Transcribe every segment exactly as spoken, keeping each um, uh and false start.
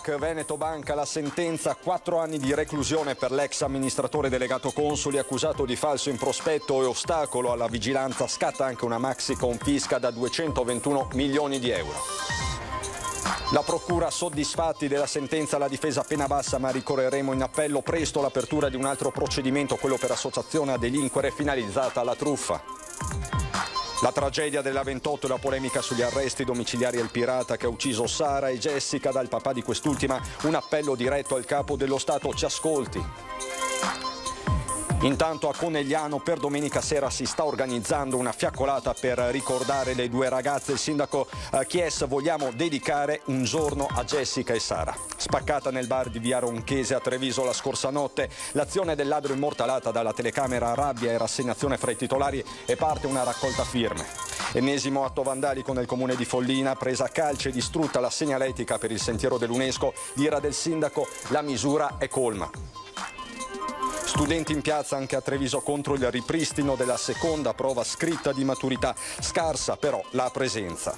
crack Veneto Banca, la sentenza: quattro anni di reclusione per l'ex amministratore delegato Consoli accusato di falso in prospetto e ostacolo alla vigilanza. Scatta anche una maxi confisca da duecentoventuno milioni di euro. La procura soddisfatti della sentenza, la difesa pena bassa, ma ricorreremo in appello. Presto l'apertura di un altro procedimento, quello per associazione a delinquere finalizzata alla truffa. La tragedia della ventotto e la polemica sugli arresti domiciliari al pirata che ha ucciso Sara e Jessica. Dal papà di quest'ultima un appello diretto al capo dello Stato: ci ascolti. Intanto a Conegliano per domenica sera si sta organizzando una fiaccolata per ricordare le due ragazze. Il sindaco Chies: vogliamo dedicare un giorno a Jessica e Sara. Spaccata nel bar di via Ronchese a Treviso la scorsa notte, l'azione del ladro immortalata dalla telecamera, rabbia e rassegnazione fra i titolari, e parte una raccolta firme. Ennesimo atto vandalico nel comune di Follina, presa a calci e distrutta la segnaletica per il sentiero dell'UNESCO. L'ira del sindaco: la misura è colma. Studenti in piazza anche a Treviso contro il ripristino della seconda prova scritta di maturità. Scarsa però la presenza.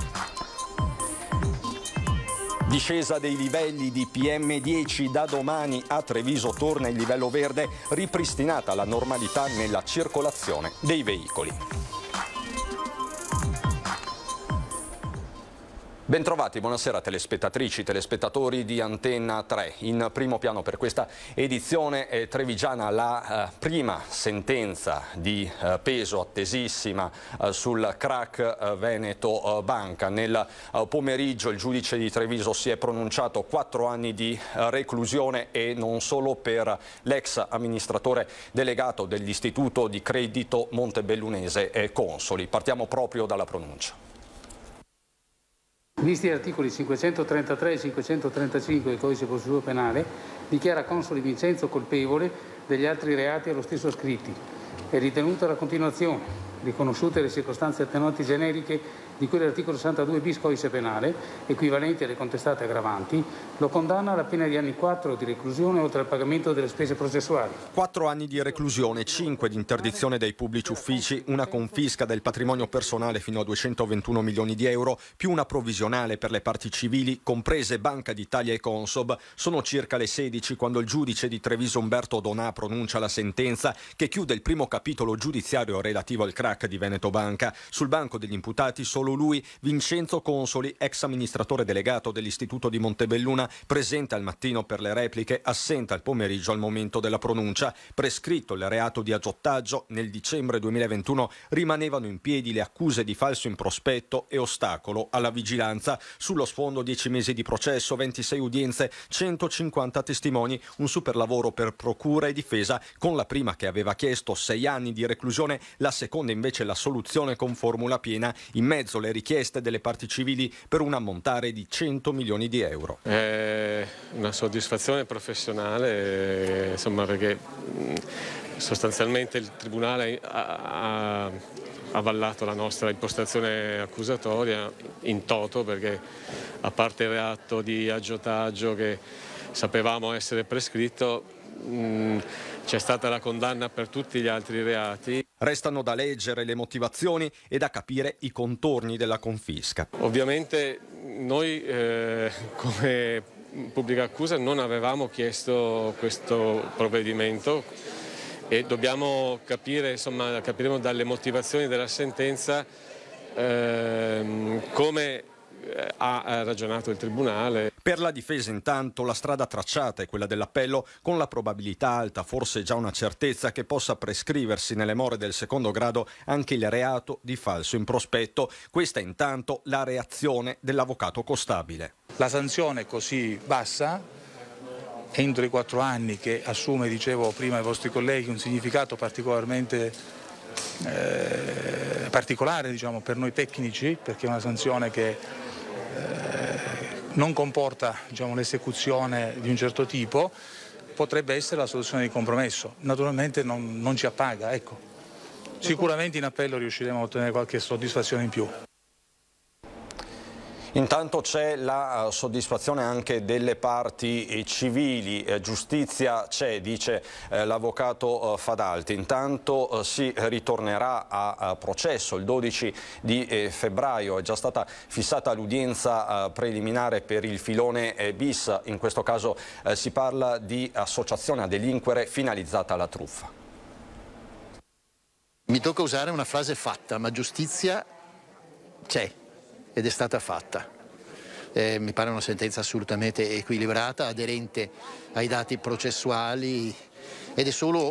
Discesa dei livelli di P M dieci, da domani a Treviso torna il livello verde, ripristinata la normalità nella circolazione dei veicoli. Bentrovati, buonasera telespettatrici, telespettatori di Antenna tre. In primo piano per questa edizione eh, trevigiana la eh, prima sentenza di eh, peso attesissima eh, sul crack eh, Veneto eh, Banca. Nel eh, pomeriggio il giudice di Treviso si è pronunciato: quattro anni di eh, reclusione, e non solo per l'ex amministratore delegato dell'Istituto di Credito Montebellunese e Consoli. Partiamo proprio dalla pronuncia. Visti gli articoli cinquecentotrentatré e cinquecentotrentacinque del Codice di procedura penale, dichiara Consoli Vincenzo colpevole degli altri reati allo stesso ascritti. È ritenuta la continuazione, riconosciute le circostanze attenuanti generiche di cui l'articolo sessantadue bis Codice penale, equivalenti alle contestate aggravanti, lo condanna alla pena di anni quattro di reclusione oltre al pagamento delle spese processuali. Quattro anni di reclusione, cinque di interdizione dai pubblici uffici, una confisca del patrimonio personale fino a duecentoventuno milioni di euro, più una provvisionale per le parti civili, comprese Banca d'Italia e Consob. Sono circa le sedici quando il giudice di Treviso Umberto Donà pronuncia la sentenza che chiude il primo capitolo giudiziario relativo al crack di Veneto Banca. Sul banco degli imputati solo lui, Vincenzo Consoli, ex amministratore delegato dell'Istituto di Montebelluna, presente al mattino per le repliche, assente al pomeriggio al momento della pronuncia. Prescritto il reato di aggiotaggio, nel dicembre duemilaventuno rimanevano in piedi le accuse di falso in prospetto e ostacolo alla vigilanza. Sullo sfondo dieci mesi di processo, ventisei udienze, centocinquanta testimoni, un super lavoro per procura e difesa, con la prima che aveva chiesto sei anni di reclusione, la seconda invece la soluzione con formula piena, in mezzo le richieste delle parti civili per un ammontare di cento milioni di euro. È una soddisfazione professionale, insomma, perché sostanzialmente il Tribunale ha, ha avallato la nostra impostazione accusatoria in toto, perché a parte il reato di aggiotaggio che sapevamo essere prescritto, c'è stata la condanna per tutti gli altri reati. Restano da leggere le motivazioni e da capire i contorni della confisca. Ovviamente noi eh, come pubblica accusa non avevamo chiesto questo provvedimento e dobbiamo capire, insomma, capiremo dalle motivazioni della sentenza eh, come ha ragionato il Tribunale. Per la difesa intanto la strada tracciata è quella dell'appello, con la probabilità alta, forse già una certezza, che possa prescriversi nelle more del secondo grado anche il reato di falso in prospetto. Questa intanto la reazione dell'avvocato Costabile. La sanzione è così bassa, entro i quattro anni, che assume, dicevo prima ai vostri colleghi, un significato particolarmente eh, particolare, diciamo, per noi tecnici, perché è una sanzione che non comporta, diciamo, l'esecuzione di un certo tipo, potrebbe essere la soluzione di compromesso. Naturalmente non, non ci appaga, ecco. Sicuramente in appello riusciremo a ottenere qualche soddisfazione in più. Intanto c'è la soddisfazione anche delle parti civili, eh, giustizia c'è, dice eh, l'avvocato eh, Fadalti. Intanto eh, si ritornerà a, a processo il dodici di eh, febbraio, è già stata fissata l'udienza eh, preliminare per il filone eh, bis, in questo caso eh, si parla di associazione a delinquere finalizzata alla truffa. Mi tocca usare una frase fatta, ma giustizia c'è ed è stata fatta. Eh, mi pare una sentenza assolutamente equilibrata, aderente ai dati processuali ed è solo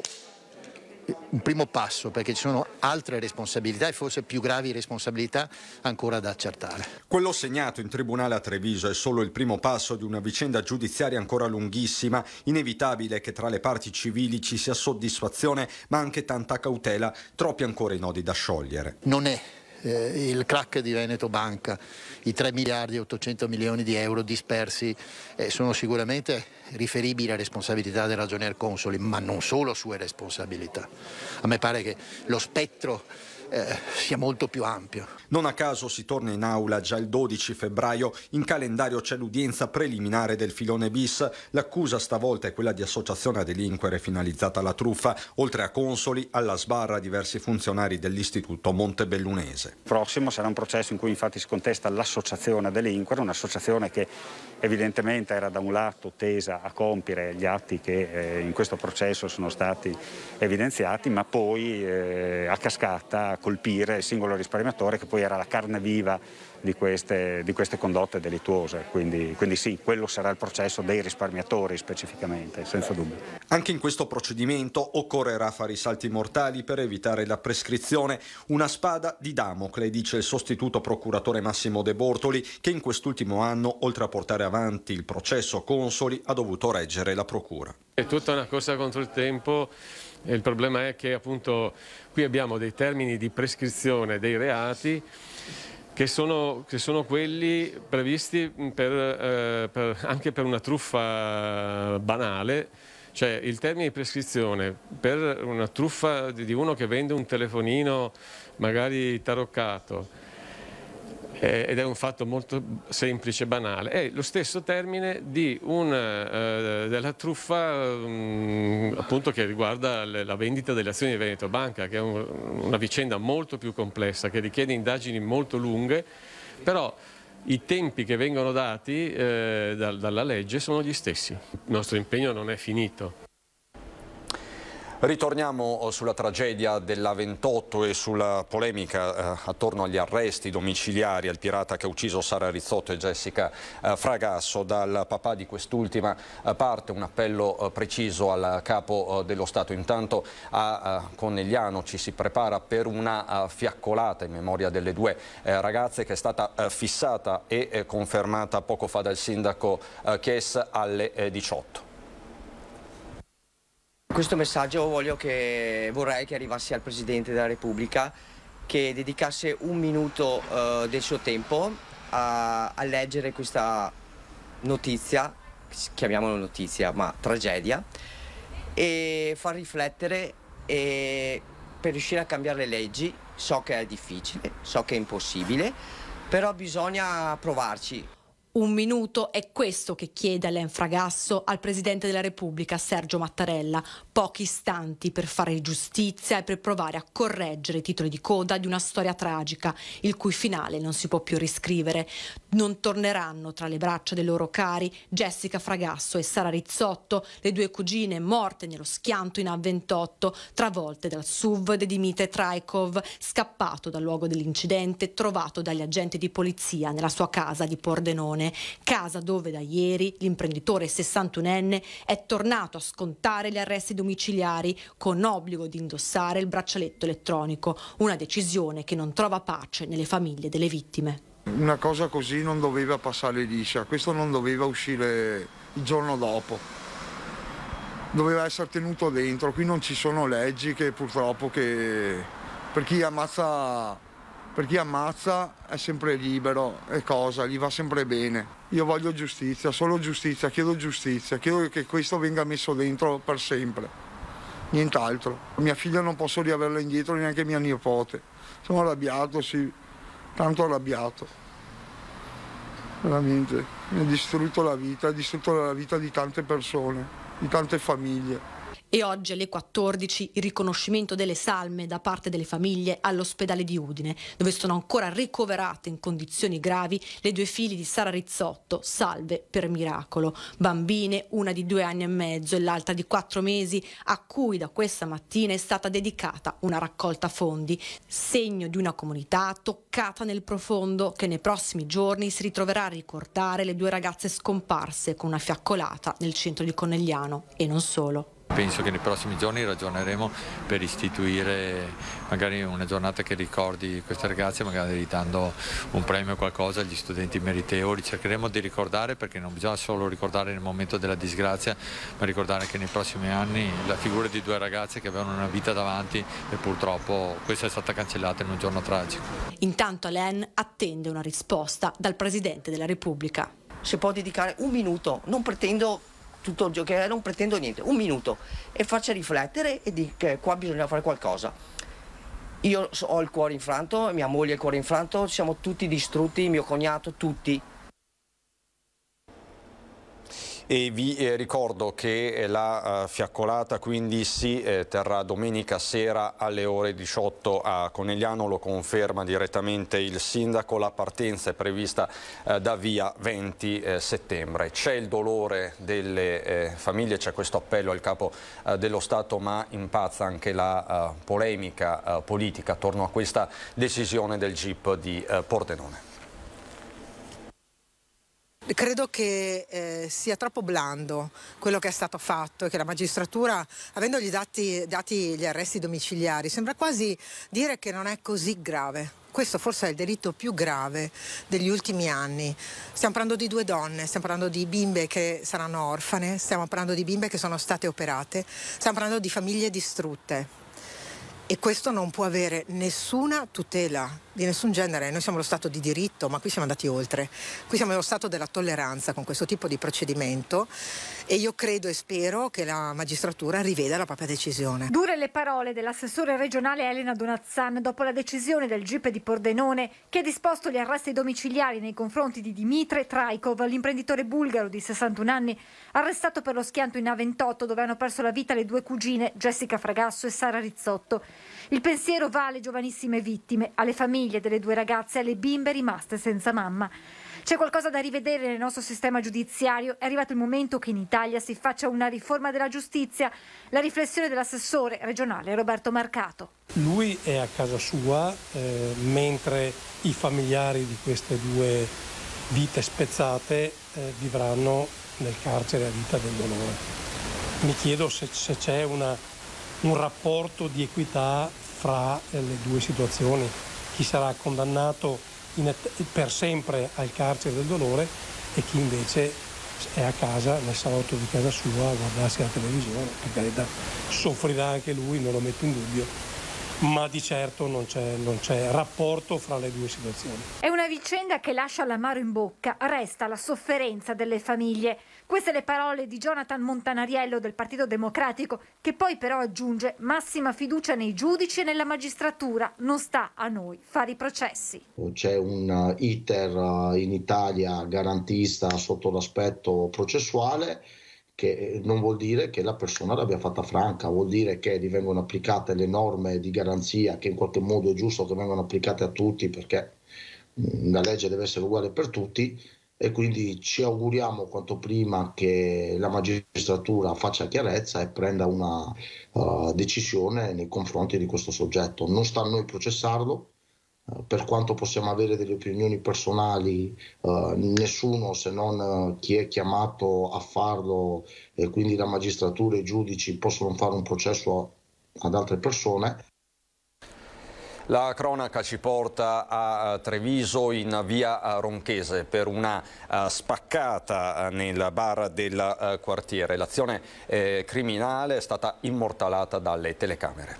un primo passo, perché ci sono altre responsabilità e forse più gravi responsabilità ancora da accertare. Quello segnato in tribunale a Treviso è solo il primo passo di una vicenda giudiziaria ancora lunghissima, inevitabile che tra le parti civili ci sia soddisfazione ma anche tanta cautela, troppi ancora i nodi da sciogliere. Non è Eh, il crack di Veneto Banca, i tre miliardi e ottocento milioni di euro dispersi eh, sono sicuramente riferibili a responsabilità del ragionier Consoli, ma non solo sue responsabilità. A me pare che lo spettro eh, sia molto più ampio. Non a caso si torna in aula già il dodici febbraio, in calendario c'è l'udienza preliminare del filone bis, l'accusa stavolta è quella di associazione a delinquere finalizzata alla truffa, oltre a Consoli, alla sbarra diversi funzionari dell'istituto montebellunese. Il prossimo sarà un processo in cui infatti si contesta l'associazione a delinquere, un'associazione che evidentemente era da un lato tesa a compiere gli atti che eh, in questo processo sono stati evidenziati, ma poi eh, a cascata a colpire il singolo risparmiatore che poi era la carne viva di queste, di queste condotte delittuose. Quindi, quindi sì, quello sarà il processo dei risparmiatori specificamente, senza dubbio. Anche in questo procedimento occorrerà fare i salti mortali per evitare la prescrizione. Una spada di Damocle, dice il sostituto procuratore Massimo De Bortoli, che in quest'ultimo anno, oltre a portare avanti il processo Consoli, ha dovuto reggere la procura. È tutta una corsa contro il tempo. Il problema è che appunto qui abbiamo dei termini di prescrizione dei reati che sono, che sono quelli previsti per, eh, per, anche per una truffa banale, cioè il termine di prescrizione per una truffa di uno che vende un telefonino magari taroccato, ed è un fatto molto semplice e banale, è lo stesso termine di un, eh, della truffa um, appunto che riguarda le, la vendita delle azioni di Veneto Banca, che è un, una vicenda molto più complessa, che richiede indagini molto lunghe, però i tempi che vengono dati eh, da, dalla legge sono gli stessi. Il nostro impegno non è finito. Ritorniamo sulla tragedia della ventotto e sulla polemica eh, attorno agli arresti domiciliari al pirata che ha ucciso Sara Rizzotto e Jessica eh, Fragasso. Dal papà di quest'ultima eh, parte un appello eh, preciso al capo eh, dello Stato. Intanto a eh, Conegliano ci si prepara per una eh, fiaccolata in memoria delle due eh, ragazze che è stata eh, fissata e eh, confermata poco fa dal sindaco eh, Chies alle eh, diciotto. Questo messaggio voglio che, vorrei che arrivasse al Presidente della Repubblica, che dedicasse un minuto uh, del suo tempo a, a leggere questa notizia, chiamiamola notizia, ma tragedia, e far riflettere e per riuscire a cambiare le leggi. So che è difficile, so che è impossibile, però bisogna provarci. Un minuto è questo che chiede Alain Fragasso al Presidente della Repubblica Sergio Mattarella, pochi istanti per fare giustizia e per provare a correggere i titoli di coda di una storia tragica, il cui finale non si può più riscrivere. Non torneranno tra le braccia dei loro cari Jessica Fragasso e Sara Rizzotto, le due cugine morte nello schianto in A ventotto, travolte dal S U V di Dimitar Trajkov, scappato dal luogo dell'incidente, trovato dagli agenti di polizia nella sua casa di Pordenone. Casa dove da ieri l'imprenditore sessantunenne è tornato a scontare gli arresti domiciliari con obbligo di indossare il braccialetto elettronico, una decisione che non trova pace nelle famiglie delle vittime. Una cosa così non doveva passare liscia, questo non doveva uscire il giorno dopo, doveva essere tenuto dentro. Qui non ci sono leggi che purtroppo che per chi ammazza Per chi ammazza è sempre libero, è cosa, gli va sempre bene. Io voglio giustizia, solo giustizia, chiedo giustizia, chiedo che questo venga messo dentro per sempre, nient'altro. Mia figlia non posso riaverla indietro, neanche mia nipote. Sono arrabbiato, sì, tanto arrabbiato. veramente. Mi ha distrutto la vita, ha distrutto la vita di tante persone, di tante famiglie. E oggi alle quattordici il riconoscimento delle salme da parte delle famiglie all'ospedale di Udine, dove sono ancora ricoverate in condizioni gravi le due figlie di Sara Rizzotto, salve per miracolo. Bambine, una di due anni e mezzo e l'altra di quattro mesi, a cui da questa mattina è stata dedicata una raccolta fondi, segno di una comunità toccata nel profondo che nei prossimi giorni si ritroverà a ricordare le due ragazze scomparse con una fiaccolata nel centro di Conegliano e non solo. Penso che nei prossimi giorni ragioneremo per istituire magari una giornata che ricordi queste ragazze, magari dando un premio o qualcosa agli studenti meritevoli. Cercheremo di ricordare, perché non bisogna solo ricordare nel momento della disgrazia, ma ricordare che nei prossimi anni la figura di due ragazze che avevano una vita davanti e purtroppo questa è stata cancellata in un giorno tragico. Intanto Alain attende una risposta dal Presidente della Repubblica. Se può dedicare un minuto, non pretendo tutto il gioco, non pretendo niente, un minuto, e faccia riflettere e dica che qua bisogna fare qualcosa. Io ho il cuore infranto, mia moglie ha il cuore infranto, siamo tutti distrutti, mio cognato, tutti. E vi eh, ricordo che la uh, fiaccolata quindi si eh, terrà domenica sera alle ore diciotto a Conegliano, lo conferma direttamente il sindaco. La partenza è prevista eh, da via venti eh, settembre. C'è il dolore delle eh, famiglie, c'è questo appello al capo eh, dello Stato, ma impazza anche la uh, polemica uh, politica attorno a questa decisione del G I P di uh, Pordenone. Credo che eh, sia troppo blando quello che è stato fatto e che la magistratura, avendogli dati, dati gli arresti domiciliari, sembra quasi dire che non è così grave. Questo forse è il delitto più grave degli ultimi anni. Stiamo parlando di due donne, stiamo parlando di bimbe che saranno orfane, stiamo parlando di bimbe che sono state operate, stiamo parlando di famiglie distrutte. E questo non può avere nessuna tutela di nessun genere. Noi siamo lo Stato di diritto, ma qui siamo andati oltre. Qui siamo lo Stato della tolleranza con questo tipo di procedimento e io credo e spero che la magistratura riveda la propria decisione. Dure le parole dell'assessore regionale Elena Donazzan dopo la decisione del G I P di Pordenone che ha disposto gli arresti domiciliari nei confronti di Dimitre Traikov, l'imprenditore bulgaro di sessantuno anni, arrestato per lo schianto in A ventotto dove hanno perso la vita le due cugine Jessica Fragasso e Sara Rizzotto. Il pensiero va alle giovanissime vittime, alle famiglie delle due ragazze e alle bimbe rimaste senza mamma. C'è qualcosa da rivedere nel nostro sistema giudiziario, è arrivato il momento che in Italia si faccia una riforma della giustizia. La riflessione dell'assessore regionale Roberto Marcato. Lui è a casa sua, eh, mentre i familiari di queste due vite spezzate eh, vivranno nel carcere a vita del dolore. Mi chiedo se, se c'è una... un rapporto di equità fra le due situazioni, chi sarà condannato in, per sempre al carcere del dolore e chi invece è a casa, nel salotto di casa sua, a guardarsi la televisione. Per carità, soffrirà anche lui, non lo metto in dubbio, ma di certo non c'è, non c'è rapporto fra le due situazioni. È una vicenda che lascia l'amaro in bocca, resta la sofferenza delle famiglie. Queste le parole di Jonathan Montanariello del Partito Democratico, che poi però aggiunge massima fiducia nei giudici e nella magistratura, non sta a noi fare i processi. C'è un iter in Italia garantista sotto l'aspetto processuale, che non vuol dire che la persona l'abbia fatta franca, vuol dire che gli vengono applicate le norme di garanzia, che in qualche modo è giusto che vengano applicate a tutti, perché la legge deve essere uguale per tutti, e quindi ci auguriamo quanto prima che la magistratura faccia chiarezza e prenda una uh, decisione nei confronti di questo soggetto. Non sta a noi processarlo, uh, per quanto possiamo avere delle opinioni personali, uh, nessuno se non uh, chi è chiamato a farlo, e quindi la magistratura e i giudici possono fare un processo ad altre persone. La cronaca ci porta a Treviso, in via Ronchese, per una uh, spaccata nel bar del uh, quartiere. L'azione eh, criminale è stata immortalata dalle telecamere.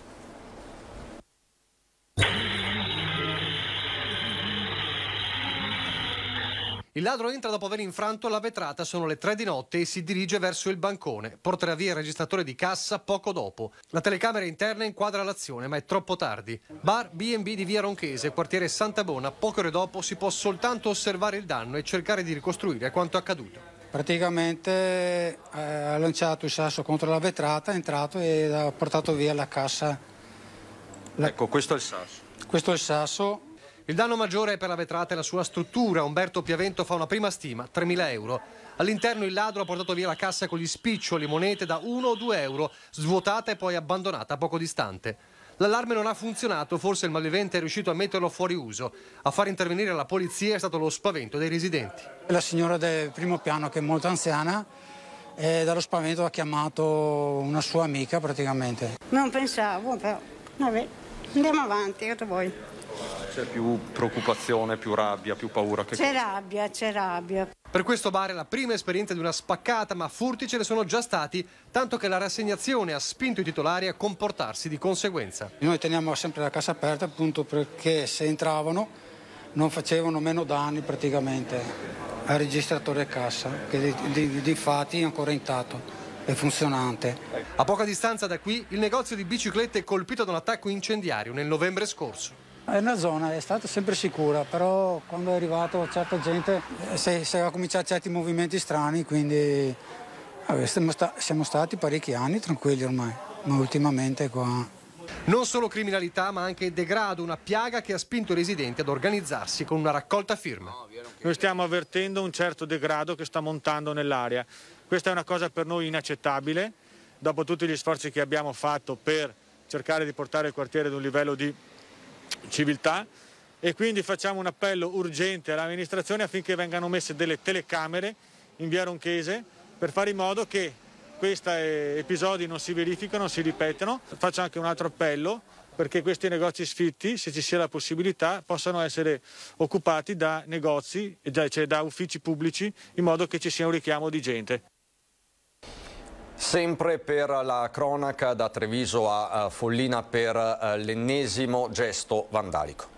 Il ladro entra dopo aver infranto la vetrata, sono le tre di notte e si dirige verso il bancone. Porterà via il registratore di cassa poco dopo. La telecamera interna inquadra l'azione, ma è troppo tardi. Bar B and B di via Ronchese, quartiere Santabona. Poche ore dopo si può soltanto osservare il danno e cercare di ricostruire quanto accaduto. Praticamente eh, ha lanciato il sasso contro la vetrata, è entrato e ha portato via la cassa. La... Ecco, questo è il sasso. Questo è il sasso. Il danno maggiore è per la vetrata e la sua struttura. Umberto Piavento fa una prima stima, tremila euro. All'interno il ladro ha portato via la cassa con gli spiccioli, monete da uno o due euro, svuotata e poi abbandonata poco distante. L'allarme non ha funzionato, forse il malvivente è riuscito a metterlo fuori uso. A far intervenire la polizia è stato lo spavento dei residenti. La signora del primo piano, che è molto anziana, e dallo spavento ha chiamato una sua amica praticamente. Non pensavo, però vabbè, andiamo avanti, cosa vuoi? C'è più preoccupazione, più rabbia, più paura che C'è rabbia, c'è rabbia. Per questo bar è la prima esperienza di una spaccata, ma furti ce ne sono già stati, tanto che la rassegnazione ha spinto i titolari a comportarsi di conseguenza. Noi teniamo sempre la cassa aperta appunto perché se entravano non facevano meno danni praticamente al registratore cassa, che di, di, di fatti è ancora intatto e funzionante. A poca distanza da qui il negozio di biciclette è colpito da un attacco incendiario nel novembre scorso. È una zona, è stata sempre sicura, però quando è arrivato certa gente si, si è cominciato certi movimenti strani, quindi vabbè, siamo, sta, siamo stati parecchi anni tranquilli ormai, ma ultimamente qua... Non solo criminalità, ma anche degrado, una piaga che ha spinto i residenti ad organizzarsi con una raccolta firme. Noi stiamo avvertendo un certo degrado che sta montando nell'area. Questa è una cosa per noi inaccettabile, dopo tutti gli sforzi che abbiamo fatto per cercare di portare il quartiere ad un livello di civiltà, e quindi facciamo un appello urgente all'amministrazione affinché vengano messe delle telecamere in via Ronchese per fare in modo che questi episodi non si verificano, non si ripetano. Faccio anche un altro appello perché questi negozi sfitti, se ci sia la possibilità, possano essere occupati da negozi, cioè da uffici pubblici, in modo che ci sia un richiamo di gente. Sempre per la cronaca, da Treviso a Follina per l'ennesimo gesto vandalico.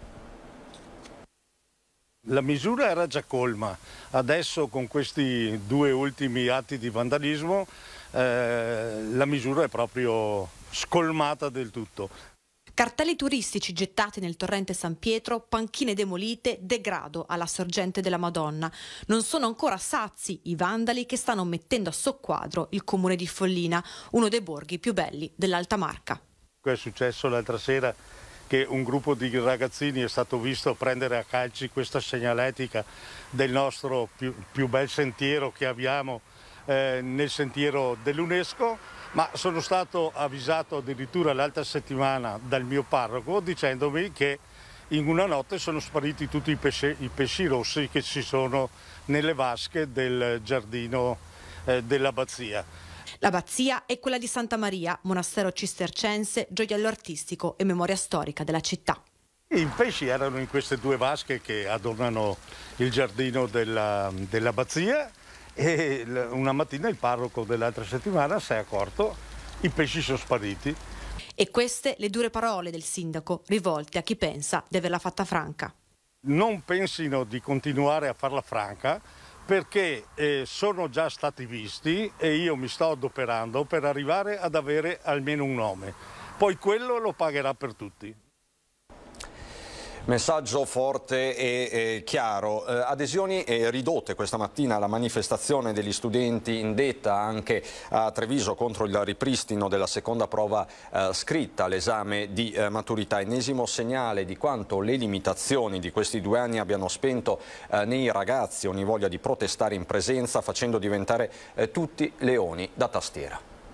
La misura era già colma, adesso con questi due ultimi atti di vandalismo eh, la misura è proprio scolmata del tutto. Cartelli turistici gettati nel torrente San Pietro, panchine demolite, degrado alla sorgente della Madonna. Non sono ancora sazi i vandali che stanno mettendo a soqquadro il comune di Follina, uno dei borghi più belli dell'Alta Marca. È successo l'altra sera che un gruppo di ragazzini è stato visto prendere a calci questa segnaletica del nostro più, più bel sentiero che abbiamo eh, nel sentiero dell'UNESCO, ma sono stato avvisato addirittura l'altra settimana dal mio parroco dicendomi che in una notte sono spariti tutti i pesci, i pesci rossi che ci sono nelle vasche del giardino eh, dell'abbazia. L'abbazia è quella di Santa Maria, monastero cistercense, gioiello artistico e memoria storica della città. I pesci erano in queste due vasche che adornano il giardino della, dell'abbazia, e una mattina il parroco dell'altra settimana si è accorto i pesci sono spariti. E queste le dure parole del sindaco rivolte a chi pensa di averla fatta franca. Non pensino di continuare a farla franca, perché eh, sono già stati visti e io mi sto adoperando per arrivare ad avere almeno un nome. Poi quello lo pagherà per tutti. Messaggio forte e, e chiaro. Eh, adesioni eh, ridotte questa mattina alla manifestazione degli studenti indetta anche a Treviso contro il ripristino della seconda prova eh, scritta all'esame di eh, maturità. Ennesimo segnale di quanto le limitazioni di questi due anni abbiano spento eh, nei ragazzi ogni voglia di protestare in presenza, facendo diventare eh, tutti leoni da tastiera.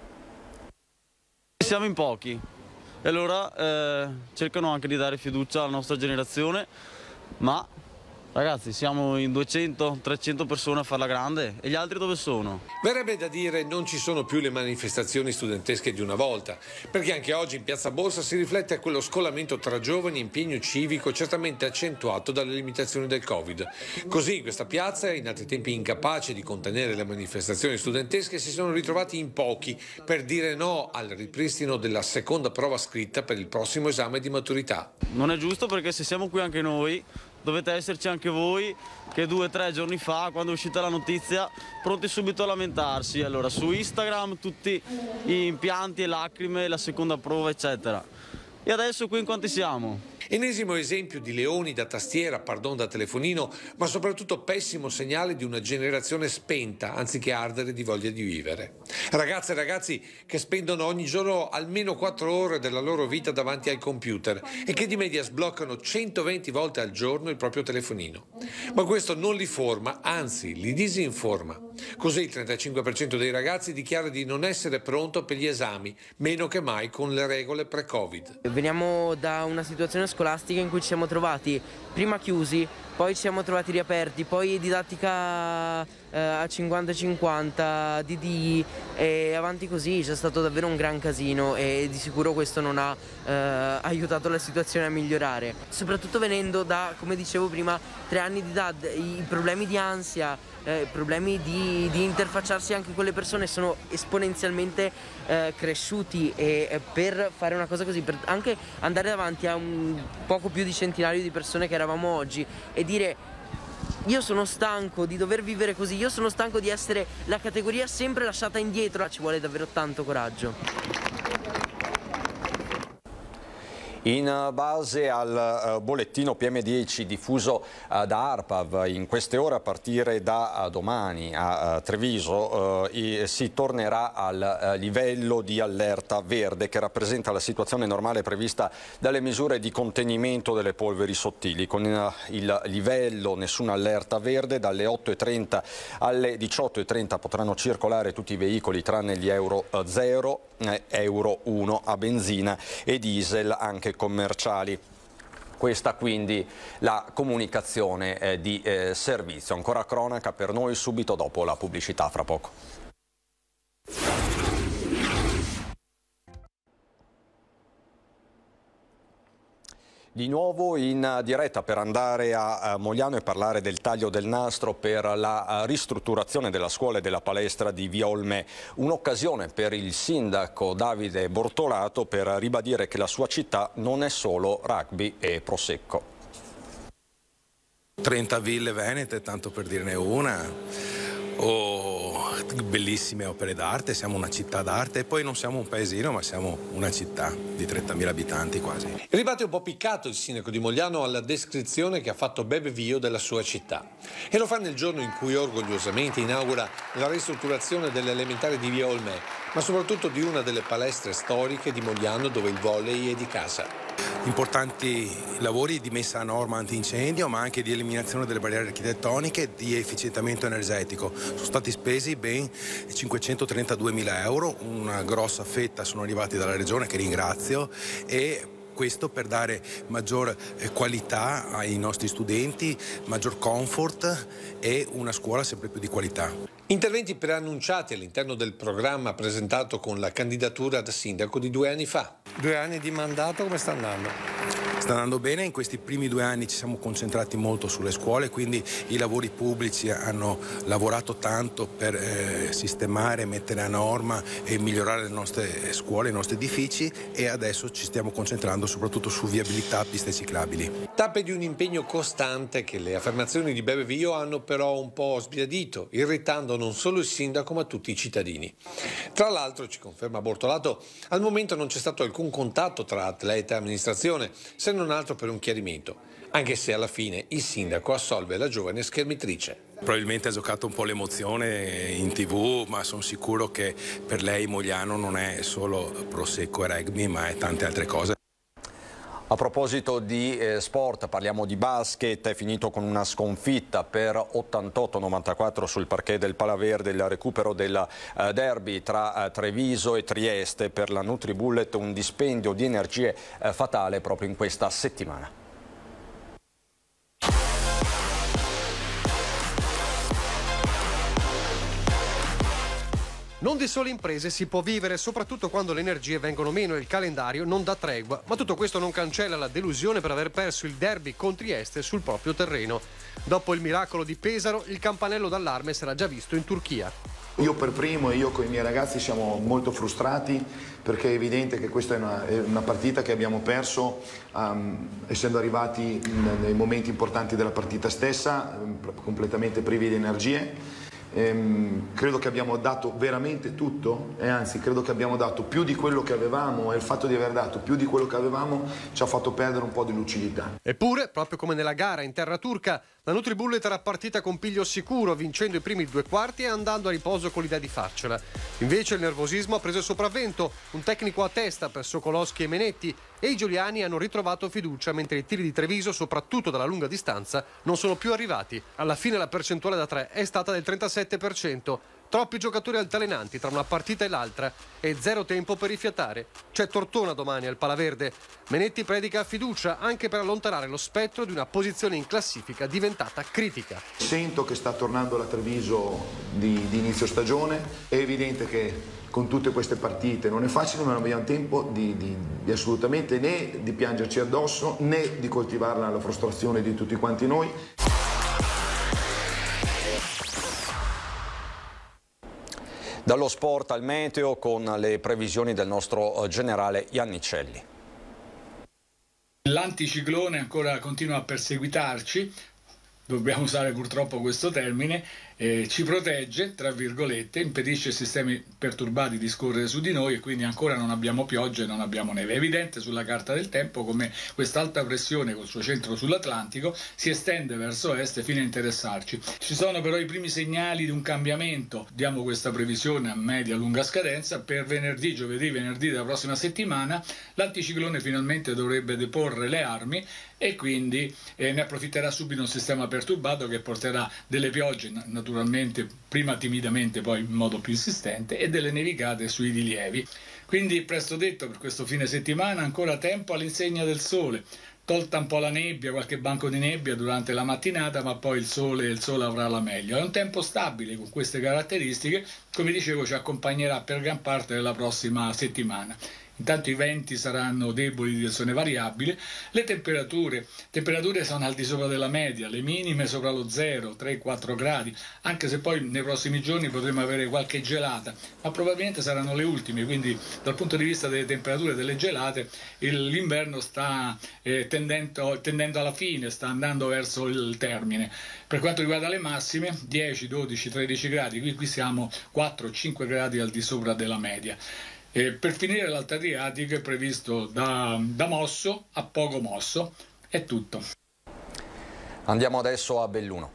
Siamo in pochi. E allora eh, cercano anche di dare fiducia alla nostra generazione, ma ragazzi siamo in duecento trecento persone a farla grande, e gli altri dove sono? Verrebbe da dire non ci sono più le manifestazioni studentesche di una volta, perché anche oggi in Piazza Borsa si riflette a quello scollamento tra giovani, impegno civico certamente accentuato dalle limitazioni del Covid. Così questa piazza, in altri tempi incapace di contenere le manifestazioni studentesche, si sono ritrovati in pochi per dire no al ripristino della seconda prova scritta per il prossimo esame di maturità. Non è giusto, perché se siamo qui anche noi dovete esserci anche voi, che due o tre giorni fa, quando è uscita la notizia, pronti subito a lamentarsi. Allora su Instagram tutti gli impianti e lacrime, la seconda prova eccetera. E adesso qui in quanti siamo? Ennesimo esempio di leoni da tastiera, pardon da telefonino, ma soprattutto pessimo segnale di una generazione spenta anziché ardere di voglia di vivere. Ragazze e ragazzi che spendono ogni giorno almeno quattro ore della loro vita davanti al computer e che di media sbloccano centoventi volte al giorno il proprio telefonino. Ma questo non li forma, anzi li disinforma. Così il trentacinque per cento dei ragazzi dichiara di non essere pronto per gli esami, meno che mai con le regole pre-Covid. Veniamo da una situazione scolastica in cui ci siamo trovati prima chiusi, poi ci siamo trovati riaperti, poi didattica eh, a cinquanta cinquanta, D D e avanti così. C'è stato davvero un gran casino e di sicuro questo non ha eh, aiutato la situazione a migliorare. Soprattutto venendo da, come dicevo prima, tre anni di D A D, i problemi di ansia, eh, problemi di, di interfacciarsi anche con le persone sono esponenzialmente eh, cresciuti e per fare una cosa così, per anche andare davanti a un poco più di centinaio di persone che eravamo oggi e dire: io sono stanco di dover vivere così, io sono stanco di essere la categoria sempre lasciata indietro, ci vuole davvero tanto coraggio. In base al bollettino P M dieci diffuso da ARPAV, in queste ore a partire da domani a Treviso si tornerà al livello di allerta verde, che rappresenta la situazione normale prevista dalle misure di contenimento delle polveri sottili. Con il livello nessuna allerta verde, dalle otto e trenta alle diciotto e trenta potranno circolare tutti i veicoli tranne gli Euro zero, Euro uno a benzina e diesel anche commerciali. Questa quindi la comunicazione eh, di eh, servizio. Ancora cronaca per noi subito dopo la pubblicità, fra poco. Di nuovo in diretta per andare a Mogliano e parlare del taglio del nastro per la ristrutturazione della scuola e della palestra di Via Olmè. Un'occasione per il sindaco Davide Bortolato per ribadire che la sua città non è solo rugby e prosecco. trenta ville venete, tanto per dirne una, o bellissime opere d'arte, siamo una città d'arte e poi non siamo un paesino ma siamo una città di trentamila abitanti quasi. È arrivato un po' piccato il sindaco di Mogliano alla descrizione che ha fatto Bebe Vio della sua città e lo fa nel giorno in cui orgogliosamente inaugura la ristrutturazione dell'elementare di Via Olmè, ma soprattutto di una delle palestre storiche di Mogliano dove il volley è di casa. Importanti lavori di messa a norma antincendio ma anche di eliminazione delle barriere architettoniche e di efficientamento energetico. Sono stati spesi ben cinquecentotrentaduemila euro, una grossa fetta sono arrivati dalla regione che ringrazio e questo per dare maggior qualità ai nostri studenti, maggior comfort e una scuola sempre più di qualità. Interventi preannunciati all'interno del programma presentato con la candidatura da sindaco di due anni fa. Due anni di mandato, come sta andando? Sta andando bene, in questi primi due anni ci siamo concentrati molto sulle scuole, quindi i lavori pubblici hanno lavorato tanto per eh, sistemare, mettere a norma e migliorare le nostre scuole, i nostri edifici e adesso ci stiamo concentrando soprattutto su viabilità, piste ciclabili. Tappe di un impegno costante che le affermazioni di Bebe Vio hanno però un po' sbiadito, irritando non solo il sindaco ma tutti i cittadini. Tra l'altro, ci conferma Bortolato, al momento non c'è stato alcun contatto tra atleta e amministrazione, se non altro per un chiarimento, anche se alla fine il sindaco assolve la giovane schermitrice. Probabilmente ha giocato un po' l'emozione in tv, ma sono sicuro che per lei Mogliano non è solo prosecco e rugby, ma è tante altre cose. A proposito di eh, sport, parliamo di basket, è finito con una sconfitta per ottantotto a novantaquattro sul parquet del Palaverde, il recupero del eh, derby tra eh, Treviso e Trieste per la NutriBullet, un dispendio di energie eh, fatale proprio in questa settimana. Non di sole imprese si può vivere, soprattutto quando le energie vengono meno e il calendario non dà tregua, ma tutto questo non cancella la delusione per aver perso il derby con Trieste sul proprio terreno. Dopo il miracolo di Pesaro, il campanello d'allarme sarà già visto in Turchia. Io per primo e io con i miei ragazzi siamo molto frustrati perché è evidente che questa è una, è una partita che abbiamo perso um, essendo arrivati in, nei momenti importanti della partita stessa, um, completamente privi di energie. Ehm, credo che abbiamo dato veramente tutto e anzi credo che abbiamo dato più di quello che avevamo e il fatto di aver dato più di quello che avevamo ci ha fatto perdere un po' di lucidità. Eppure, proprio come nella gara in terra turca, la Nutribullet era partita con piglio sicuro, vincendo i primi due quarti e andando a riposo con l'idea di farcela. Invece il nervosismo ha preso il sopravvento, un tecnico a testa per Sokolowski e Menetti, e i giuliani hanno ritrovato fiducia, mentre i tiri di Treviso, soprattutto dalla lunga distanza, non sono più arrivati. Alla fine la percentuale da tre è stata del trentasette per cento. Troppi giocatori altalenanti tra una partita e l'altra e zero tempo per rifiatare. C'è Tortona domani al Palaverde. Menetti predica fiducia anche per allontanare lo spettro di una posizione in classifica diventata critica. Sento che sta tornando la Treviso di, di inizio stagione. È evidente che con tutte queste partite non è facile, ma non abbiamo tempo di, di, di assolutamente né di piangerci addosso né di coltivare la frustrazione di tutti quanti noi. Dallo sport al meteo con le previsioni del nostro generale Iannicelli. L'anticiclone ancora continua a perseguitarci, dobbiamo usare purtroppo questo termine, eh, ci protegge, tra virgolette, impedisce ai sistemi perturbati di scorrere su di noi e quindi ancora non abbiamo pioggia e non abbiamo neve. È evidente sulla carta del tempo come questa alta pressione col suo centro sull'Atlantico si estende verso est fino a interessarci. Ci sono però i primi segnali di un cambiamento, diamo questa previsione a media-lunga scadenza, per venerdì, giovedì, venerdì della prossima settimana l'anticiclone finalmente dovrebbe deporre le armi e quindi eh, ne approfitterà subito un sistema perturbato che porterà delle piogge naturalmente prima timidamente poi in modo più insistente e delle nevicate sui rilievi. Quindi presto detto, per questo fine settimana ancora tempo all'insegna del sole, tolta un po' la nebbia, qualche banco di nebbia durante la mattinata, ma poi il sole, il sole avrà la meglio. È un tempo stabile con queste caratteristiche, come dicevo ci accompagnerà per gran parte della prossima settimana. Intanto i venti saranno deboli di direzione variabile, le temperature, temperature sono al di sopra della media, le minime sopra lo zero, tre quattro gradi, anche se poi nei prossimi giorni potremo avere qualche gelata, ma probabilmente saranno le ultime, quindi dal punto di vista delle temperature e delle gelate l'inverno sta eh, tendendo, tendendo alla fine, sta andando verso il termine. Per quanto riguarda le massime, dieci, dodici, tredici gradi, qui, qui siamo quattro cinque gradi al di sopra della media. E per finire l'Alto Adriatico è previsto da, da mosso a poco mosso. È tutto. Andiamo adesso a Belluno.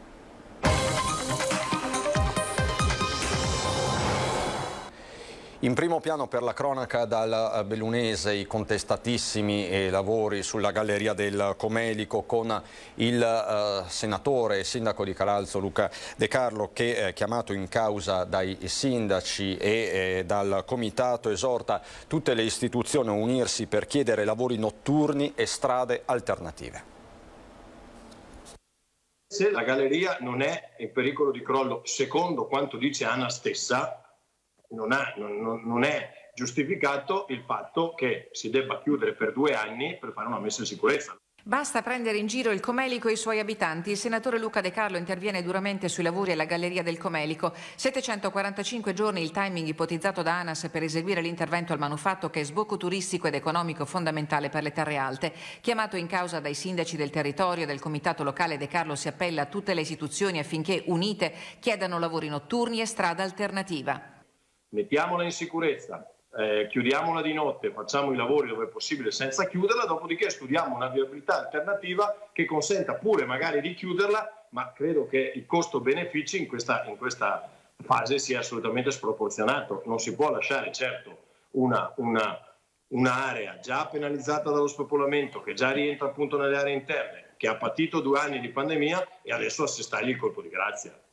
In primo piano per la cronaca dal bellunese i contestatissimi lavori sulla Galleria del Comelico con il eh, senatore e sindaco di Calalzo Luca De Carlo che eh, chiamato in causa dai sindaci e eh, dal comitato esorta tutte le istituzioni a unirsi per chiedere lavori notturni e strade alternative. Se la galleria non è in pericolo di crollo, secondo quanto dice ANA stessa, Non, ha, non, non è giustificato il fatto che si debba chiudere per due anni per fare una messa in sicurezza. Basta prendere in giro il Comelico e i suoi abitanti. Il senatore Luca De Carlo interviene duramente sui lavori alla Galleria del Comelico. settecentoquarantacinque giorni il timing ipotizzato da ANAS per eseguire l'intervento al manufatto che è sbocco turistico ed economico fondamentale per le terre alte. Chiamato in causa dai sindaci del territorio e del comitato locale, De Carlo si appella a tutte le istituzioni affinché, unite, chiedano lavori notturni e strada alternativa. Mettiamola in sicurezza, eh, chiudiamola di notte, facciamo i lavori dove è possibile senza chiuderla, dopodiché studiamo una viabilità alternativa che consenta pure magari di chiuderla, ma credo che il costo-benefici in questa, in questa fase sia assolutamente sproporzionato. Non si può lasciare certo una, una, un'area già penalizzata dallo spopolamento, che già rientra appunto nelle aree interne, che ha patito due anni di pandemia e adesso assestargli il colpo di grazia.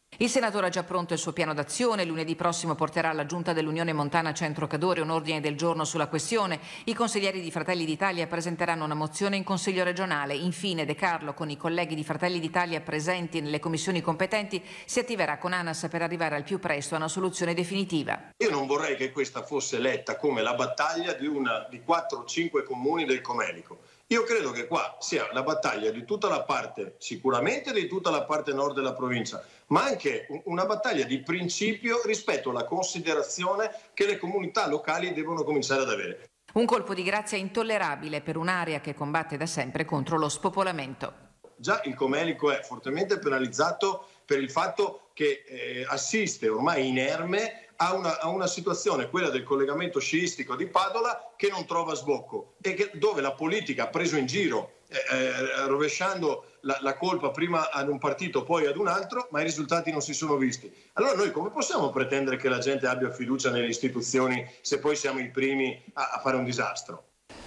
Il senatore ha già pronto il suo piano d'azione. Lunedì prossimo porterà alla Giunta dell'Unione Montana Centro Cadore un ordine del giorno sulla questione. I consiglieri di Fratelli d'Italia presenteranno una mozione in Consiglio regionale. Infine De Carlo, con i colleghi di Fratelli d'Italia presenti nelle commissioni competenti, si attiverà con ANAS per arrivare al più presto a una soluzione definitiva. Io non vorrei che questa fosse letta come la battaglia di, una, di quattro o cinque comuni del Comelico. Io credo che qua sia la battaglia di tutta la parte, sicuramente di tutta la parte nord della provincia, ma anche una battaglia di principio rispetto alla considerazione che le comunità locali devono cominciare ad avere. Un colpo di grazia intollerabile per un'area che combatte da sempre contro lo spopolamento. Già il Comelico è fortemente penalizzato per il fatto che eh, assiste ormai inerme a una, a una situazione, quella del collegamento sciistico di Padola, che non trova sbocco e che, dove la politica ha preso in giro, eh, eh, rovesciando la, la colpa prima ad un partito poi ad un altro, ma i risultati non si sono visti. Allora noi come possiamo pretendere che la gente abbia fiducia nelle istituzioni se poi siamo i primi a, a fare un disastro?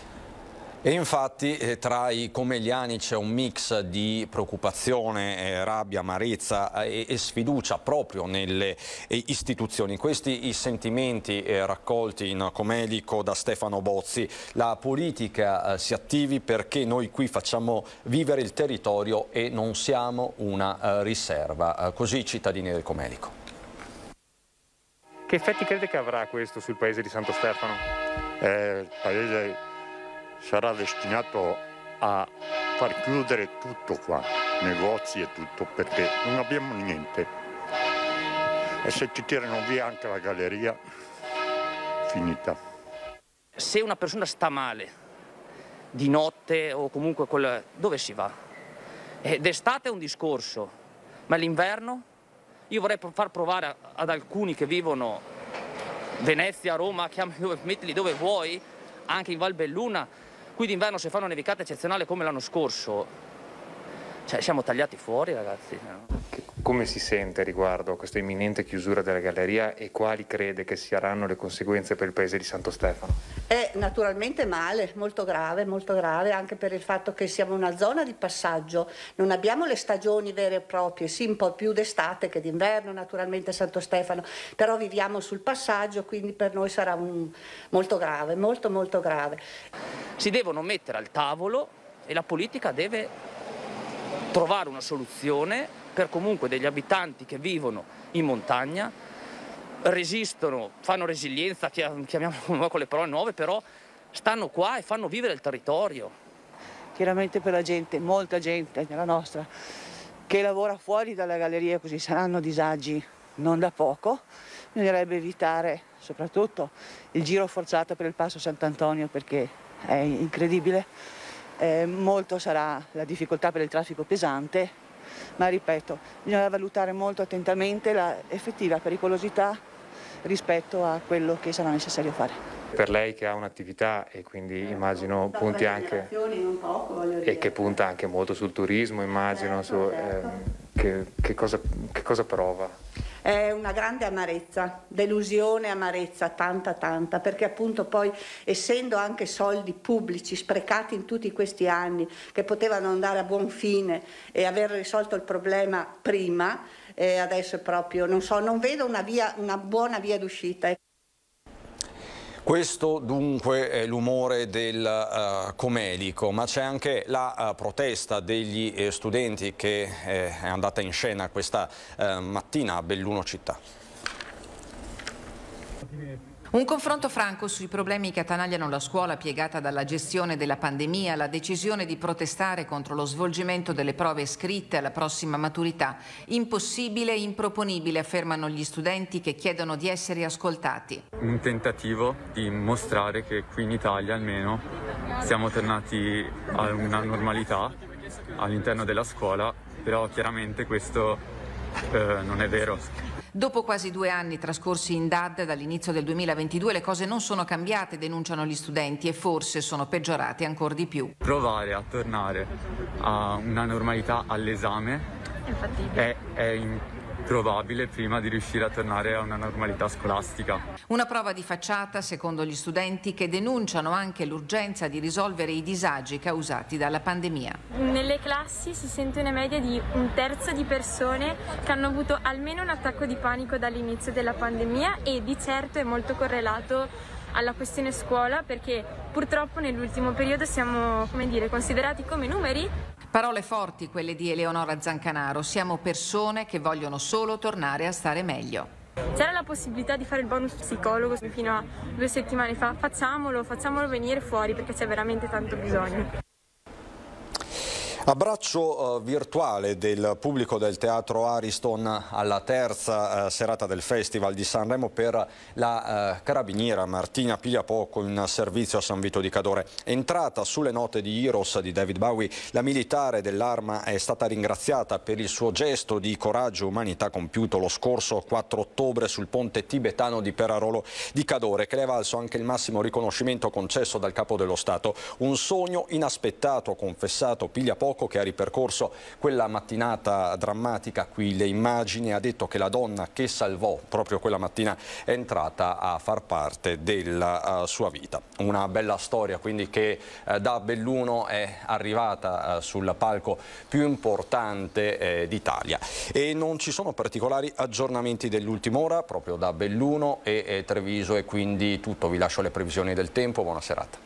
E infatti eh, tra i comeliani c'è un mix di preoccupazione, eh, rabbia, amarezza eh, e sfiducia proprio nelle eh, istituzioni. Questi i sentimenti eh, raccolti in Comelico da Stefano Bozzi. La politica eh, si attivi perché noi qui facciamo vivere il territorio e non siamo una eh, riserva. Eh, così i cittadini del Comelico. Che effetti crede che avrà questo sul paese di Santo Stefano? Eh, il paese sarà destinato a far chiudere tutto qua, negozi e tutto, perché non abbiamo niente. E se ti tirano via anche la galleria, finita. Se una persona sta male, di notte o comunque quel... dove si va? D'estate è un discorso, ma l'inverno? Io vorrei far provare ad alcuni che vivono Venezia, Roma, chiamali, mettili dove vuoi, anche in Val Belluna. Qui d'inverno se fa una nevicata eccezionale come l'anno scorso, cioè siamo tagliati fuori, ragazzi. Come si sente riguardo a questa imminente chiusura della galleria e quali crede che saranno le conseguenze per il paese di Santo Stefano? È naturalmente male, molto grave, molto grave, anche per il fatto che siamo una zona di passaggio, non abbiamo le stagioni vere e proprie, sì un po' più d'estate che d'inverno naturalmente a Santo Stefano, però viviamo sul passaggio, quindi per noi sarà un... molto grave, molto molto grave. Si devono mettere al tavolo e la politica deve trovare una soluzione per comunque degli abitanti che vivono in montagna, resistono, fanno resilienza, chiamiamolo con le parole nuove, però stanno qua e fanno vivere il territorio. Chiaramente per la gente, molta gente nella nostra, che lavora fuori dalla galleria, così saranno disagi non da poco. Bisognerebbe evitare soprattutto il giro forzato per il passo Sant'Antonio perché è incredibile. Eh, molto sarà la difficoltà per il traffico pesante, ma ripeto, bisogna valutare molto attentamente la effettiva pericolosità rispetto a quello che sarà necessario fare. Per lei che ha un'attività e quindi immagino punti anche e che punta anche molto sul turismo, immagino, su, eh, che, che, cosa, che cosa prova? È una grande amarezza, delusione, amarezza, tanta tanta, perché appunto poi essendo anche soldi pubblici sprecati in tutti questi anni che potevano andare a buon fine e aver risolto il problema prima, eh, adesso è proprio, non so, non vedo una, via, una buona via d'uscita. Questo dunque è l'umore del uh, Comelico, ma c'è anche la uh, protesta degli eh, studenti che eh, è andata in scena questa uh, mattina a Belluno città. Un confronto franco sui problemi che attanagliano la scuola piegata dalla gestione della pandemia, la decisione di protestare contro lo svolgimento delle prove scritte alla prossima maturità. Impossibile e improponibile, affermano gli studenti che chiedono di essere ascoltati. Un tentativo di mostrare che qui in Italia almeno siamo tornati a una normalità all'interno della scuola, però chiaramente questo eh, non è vero. Dopo quasi due anni trascorsi in D A D dall'inizio del duemilaventidue le cose non sono cambiate, denunciano gli studenti, e forse sono peggiorate ancora di più. Provare a tornare a una normalità all'esame è, è, probabile prima di riuscire a tornare a una normalità scolastica. Una prova di facciata, secondo gli studenti, che denunciano anche l'urgenza di risolvere i disagi causati dalla pandemia. Nelle classi si sente una media di un terzo di persone che hanno avuto almeno un attacco di panico dall'inizio della pandemia, e di certo è molto correlato alla questione scuola, perché purtroppo nell'ultimo periodo siamo, come dire, considerati come numeri. Parole forti quelle di Eleonora Zancanaro. Siamo persone che vogliono solo tornare a stare meglio. C'era la possibilità di fare il bonus psicologo fino a due settimane fa. Facciamolo, facciamolo venire fuori, perché c'è veramente tanto bisogno. Abbraccio uh, virtuale del pubblico del Teatro Ariston alla terza uh, serata del Festival di Sanremo per la uh, carabiniera Martina Pigliapoco in servizio a San Vito di Cadore. Entrata sulle note di Heroes di David Bowie, la militare dell'Arma è stata ringraziata per il suo gesto di coraggio e umanità compiuto lo scorso quattro ottobre sul ponte tibetano di Perarolo di Cadore, che le è valso anche il massimo riconoscimento concesso dal Capo dello Stato. Un sogno inaspettato, ha confessato Pigliapoco, che ha ripercorso quella mattinata drammatica. Qui le immagini. Ha detto che la donna che salvò proprio quella mattina è entrata a far parte della uh, sua vita. Una bella storia quindi che uh, da Belluno è arrivata uh, sul palco più importante eh, d'Italia. E non ci sono particolari aggiornamenti dell'ultima ora proprio da Belluno e, e Treviso, e quindi tutto. Vi lascio alle previsioni del tempo. Buona serata.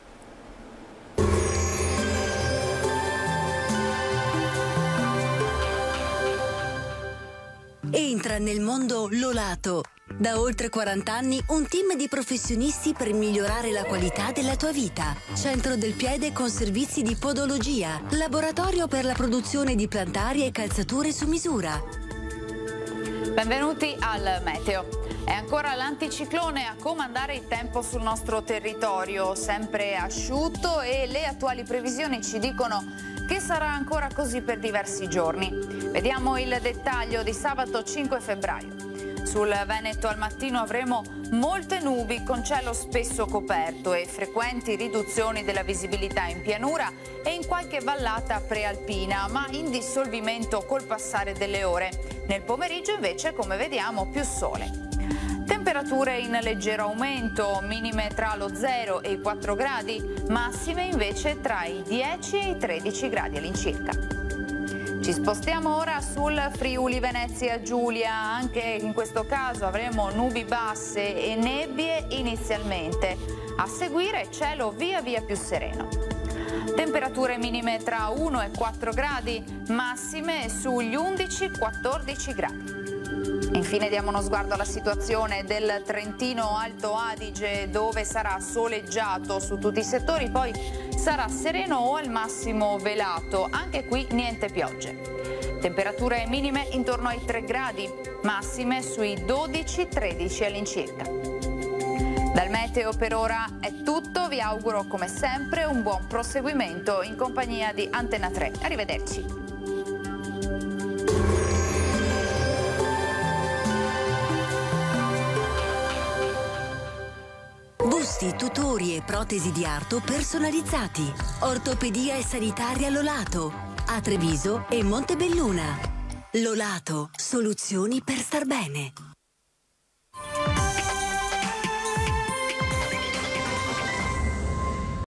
Entra nel mondo Lolato. Da oltre quaranta anni un team di professionisti per migliorare la qualità della tua vita. Centro del piede con servizi di podologia. Laboratorio per la produzione di plantari e calzature su misura. Benvenuti al Meteo. È ancora l'anticiclone a comandare il tempo sul nostro territorio, sempre asciutto, e le attuali previsioni ci dicono che sarà ancora così per diversi giorni. Vediamo il dettaglio di sabato cinque febbraio. Sul Veneto al mattino avremo molte nubi con cielo spesso coperto e frequenti riduzioni della visibilità in pianura e in qualche vallata prealpina, ma in dissolvimento col passare delle ore. Nel pomeriggio invece, come vediamo, più sole. Temperature in leggero aumento, minime tra lo zero e i quattro gradi, massime invece tra i dieci e i tredici gradi all'incirca. Ci spostiamo ora sul Friuli Venezia Giulia. Anche in questo caso avremo nubi basse e nebbie inizialmente. A seguire cielo via via più sereno. Temperature minime tra uno e quattro gradi, massime sugli undici quattordici gradi. Infine diamo uno sguardo alla situazione del Trentino Alto Adige, dove sarà soleggiato su tutti i settori, poi sarà sereno o al massimo velato, anche qui niente piogge. Temperature minime intorno ai tre gradi, massime sui dodici tredici all'incirca. Dal meteo per ora è tutto, vi auguro come sempre un buon proseguimento in compagnia di Antena tre. Arrivederci. Busti, tutori e protesi di arto personalizzati. Ortopedia e sanitaria Lolato. A Treviso e Montebelluna. Lolato, soluzioni per star bene.